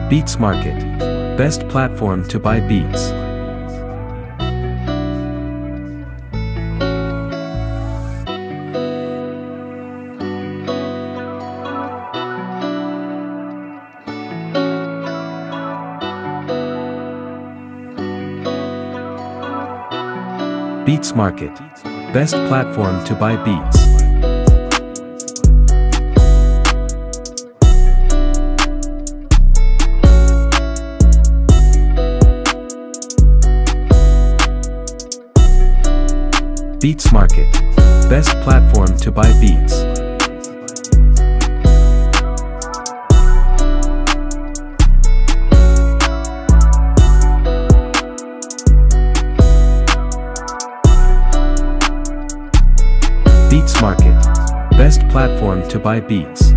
Beats Market. Best platform to buy beats. Beats Market. Best platform to buy beats. Beats Market. Best platform to buy beats. Beats Market. Best platform to buy beats.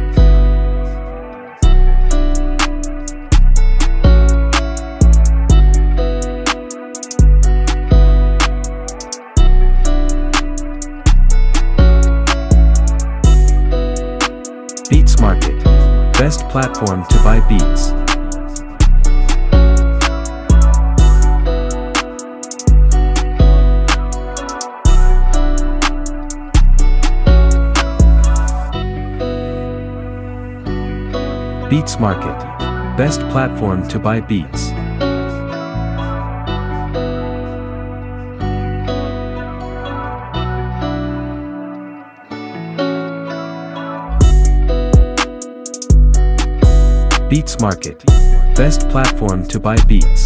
Beats Market. Best platform to buy beats. Beats Market. Best platform to buy beats. Beats Market. Best platform to buy beats.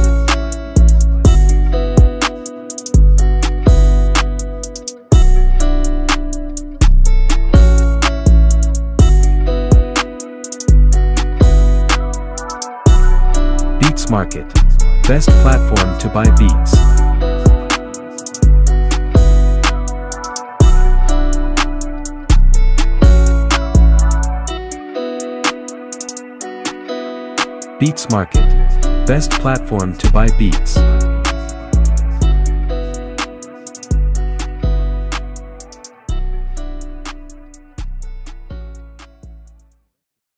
Beats Market. Best platform to buy beats. Beats Market. Best platform to buy beats.